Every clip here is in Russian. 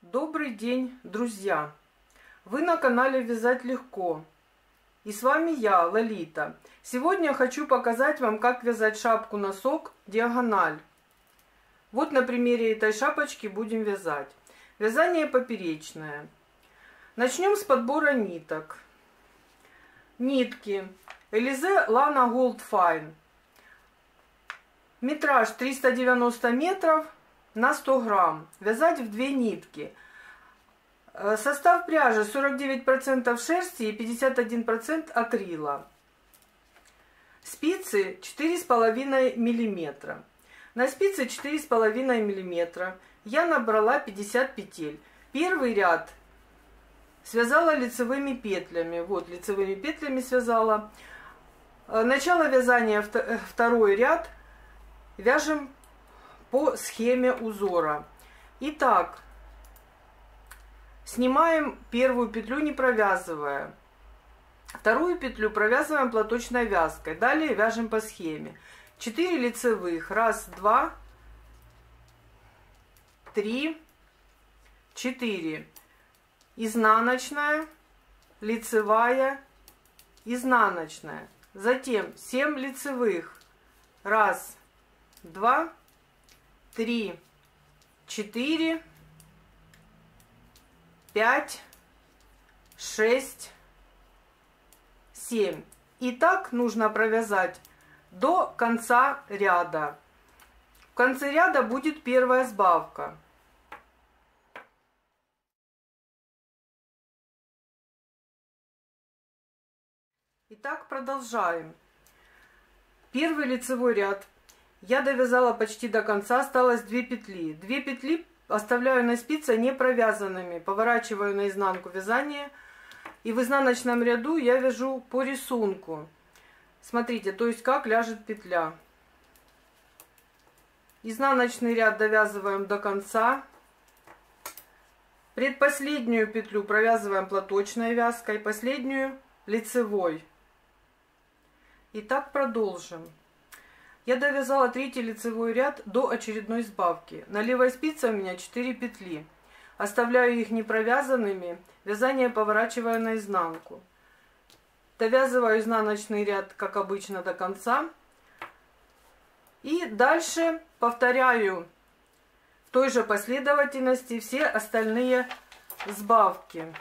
Добрый день, друзья! Вы на канале Вязать Легко. И с вами я, Лолита. Сегодня я хочу показать вам, как вязать шапку-носок диагональ. Вот на примере этой шапочки будем вязать. Вязание поперечное. Начнем с подбора ниток. Нитки Элизе Лана Голд Файн. Метраж 390 метров на 100 грамм. Вязать в 2 нитки. Состав пряжи 49% шерсти и 51% акрила. Спицы 4,5 мм. На спицы 4,5 мм я набрала 50 петель. Первый ряд связала лицевыми петлями. Вот, лицевыми петлями связала. Начало вязания, второй ряд вяжем по схеме узора. Итак, снимаем первую петлю, не провязывая. Вторую петлю провязываем платочной вязкой. Далее вяжем по схеме. 4 лицевых. 1, 2, 3, 4. Изнаночная, лицевая, изнаночная. Затем 7 лицевых. 1, 2, 3, 4, 5, 6, 7. И так нужно провязать до конца ряда. В конце ряда будет первая сбавка. Итак, продолжаем. Первый лицевой ряд я довязала почти до конца, осталось 2 петли. 2 петли оставляю на спице не провязанными, поворачиваю наизнанку вязание, и в изнаночном ряду я вяжу по рисунку. Смотрите, то есть как ляжет петля. Изнаночный ряд довязываем до конца. Предпоследнюю петлю провязываем платочной вязкой, последнюю лицевой. Итак, продолжим. Я довязала третий лицевой ряд до очередной сбавки. На левой спице у меня 4 петли. Оставляю их не провязанными, вязание поворачиваю наизнанку. Довязываю изнаночный ряд, как обычно, до конца. И дальше повторяю в той же последовательности все остальные сбавки.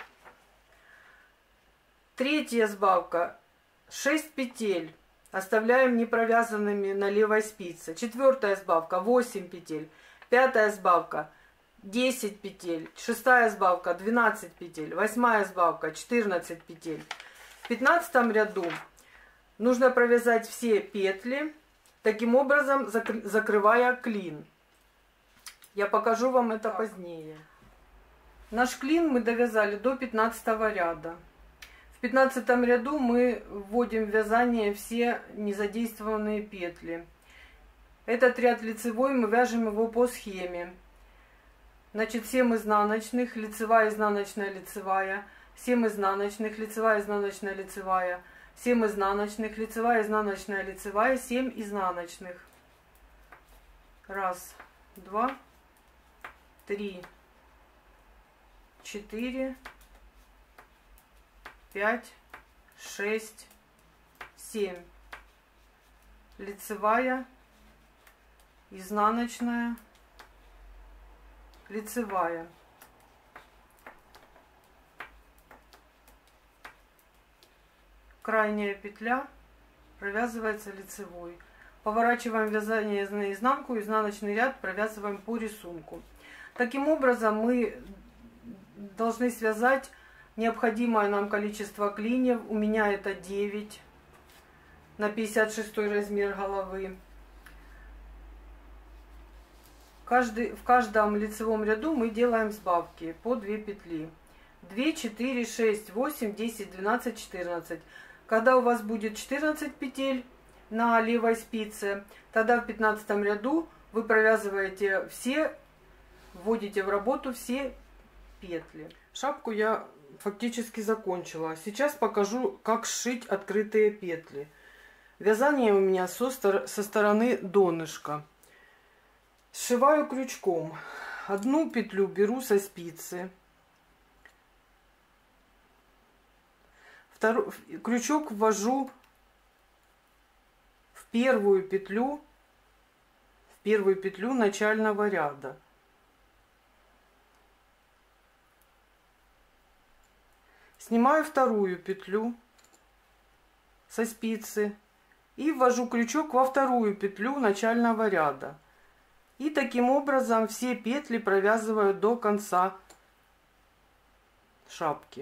Третья сбавка. 6 петель. Оставляем не провязанными на левой спице. Четвертая сбавка 8 петель. Пятая сбавка 10 петель. Шестая сбавка 12 петель. Восьмая сбавка 14 петель. В 15 ряду нужно провязать все петли, таким образом закрывая клин. Я покажу вам это позднее. Наш клин мы довязали до 15 ряда. В 15 ряду мы вводим в вязание все незадействованные петли. Этот ряд лицевой, мы вяжем его по схеме. Значит, 7 изнаночных, лицевая, изнаночная, лицевая, 7 изнаночных, лицевая, изнаночная, лицевая, 7 изнаночных, лицевая, изнаночная, лицевая, 7 изнаночных. 1, 2, 3, 4, 5, 6, 7. Лицевая, изнаночная, лицевая. Крайняя петля провязывается лицевой. Поворачиваем вязание наизнанку, изнаночный ряд провязываем по рисунку. Таким образом мы должны связать необходимое нам количество клиньев. У меня это 9 на 56 размер головы. В каждом лицевом ряду мы делаем сбавки по 2 петли. 2, 4, 6, 8, 10, 12, 14. Когда у вас будет 14 петель на левой спице, тогда в 15 ряду вы провязываете все, вводите в работу все петли. Шапку я фактически закончила. Сейчас покажу, как сшить открытые петли. Вязание у меня со стороны донышка. Сшиваю крючком. одну петлю беру со спицы, крючок ввожу в первую петлю начального ряда. Снимаю вторую петлю со спицы и ввожу крючок во вторую петлю начального ряда. И таким образом все петли провязываю до конца шапки.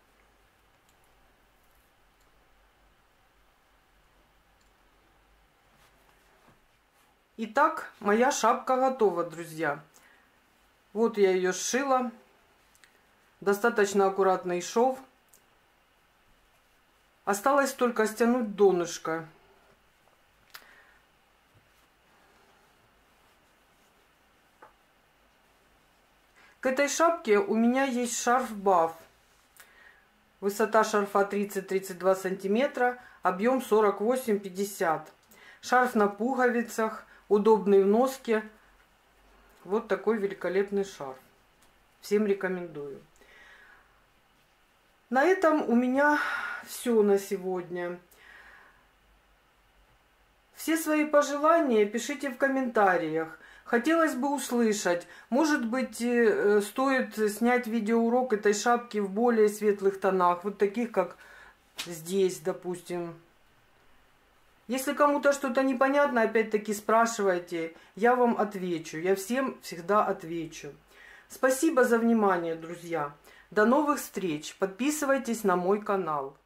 Итак, моя шапка готова, друзья. Вот я ее сшила. Достаточно аккуратный шов. Осталось только стянуть донышко. К этой шапке у меня есть шарф-баф. Высота шарфа 30-32 сантиметра, объем 48-50. Шарф на пуговицах, удобный в носке. Вот такой великолепный шарф. Всем рекомендую. На этом у меня все на сегодня. Все свои пожелания пишите в комментариях. Хотелось бы услышать, может быть, стоит снять видеоурок этой шапки в более светлых тонах, вот таких, как здесь, допустим. Если кому-то что-то непонятно, опять-таки спрашивайте, я вам отвечу, я всем всегда отвечу. Спасибо за внимание, друзья. До новых встреч. Подписывайтесь на мой канал.